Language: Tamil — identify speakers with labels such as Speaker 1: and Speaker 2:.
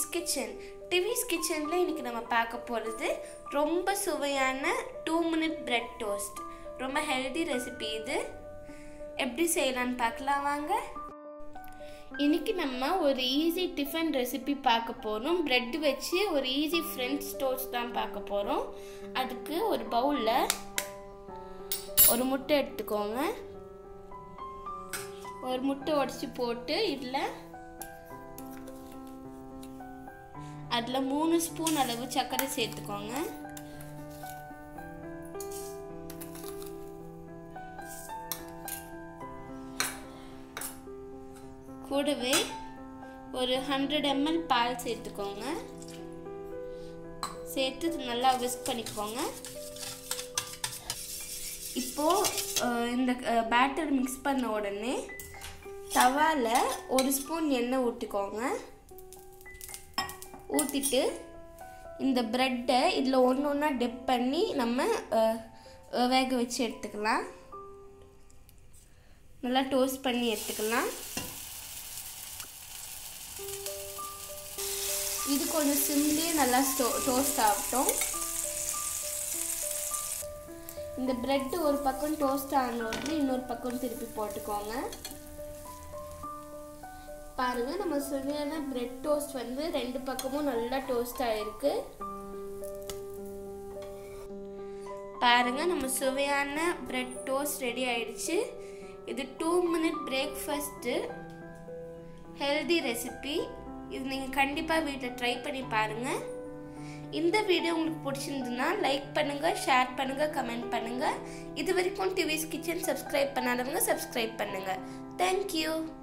Speaker 1: கிச்சன். டிவிஸ் கிச்சனில் இன்றைக்கி நம்ம பார்க்க போகிறது ரொம்ப சுவையான 2 minute பிரெட் டோஸ்ட். ரொம்ப ஹெல்தி ரெசிபி இது. எப்படி செய்யலான்னு பார்க்கலாம் வாங்க. இன்றைக்கி நம்ம ஒரு ஈஸி டிஃபன் ரெசிபி பார்க்க போகிறோம். பிரெட் வச்சு ஒரு ஈஸி ஃப்ரெஞ்ச் டோஸ்ட் தான் பார்க்க போகிறோம். அதுக்கு ஒரு பவுலில் ஒரு முட்டை எடுத்துக்கோங்க. ஒரு முட்டை உடச்சி போட்டு அதில் 3 ஸ்பூன் அளவு சர்க்கரை சேர்த்துக்கோங்க. கூடவே ஒரு 100 ml பால் சேர்த்துக்கோங்க. சேர்த்து நல்லா விஸ்க் பண்ணிக்கோங்க. இப்போது இந்த பேட்டர் மிக்ஸ் பண்ண உடனே தவாவில் 1 ஸ்பூன் எண்ணெய் ஊற்றிக்கோங்க. ஊற்றிட்டு இந்த ப்ரெட்டை இதில் ஒன்றா டிப் பண்ணி நம்ம வேக வச்சு எடுத்துக்கலாம். நல்லா டோஸ்ட் பண்ணி எடுத்துக்கலாம். இது கொஞ்சம் சிம்லேயே நல்லா டோஸ்ட் ஆகட்டும். இந்த ப்ரெட்டு ஒரு பக்கம் டோஸ்ட் ஆனோடனே இன்னொரு பக்கம் திருப்பி போட்டுக்கோங்க. பாருங்க, நம்ம சுவையான பிரெட் டோஸ்ட் வந்து 2 பக்கமும் நல்லா டோஸ்ட் ஆயிருக்கு. பாருங்க, நம்ம சுவையான பிரெட் டோஸ்ட் ரெடி ஆயிடுச்சு. இது 2 minute பிரேக்ஃபாஸ்ட் ஹெல்தி ரெசிபி. இது நீங்கள் கண்டிப்பாக வீட்டில் ட்ரை பண்ணி பாருங்கள். இந்த வீடியோ உங்களுக்கு பிடிச்சிருந்துன்னா லைக் பண்ணுங்கள், ஷேர் பண்ணுங்கள், கமெண்ட் பண்ணுங்கள். இது வரைக்கும் டிவிஸ் கிச்சன் சப்ஸ்கிரைப் பண்ணாதவங்க சப்ஸ்கிரைப் பண்ணுங்கள். தேங்க்யூ.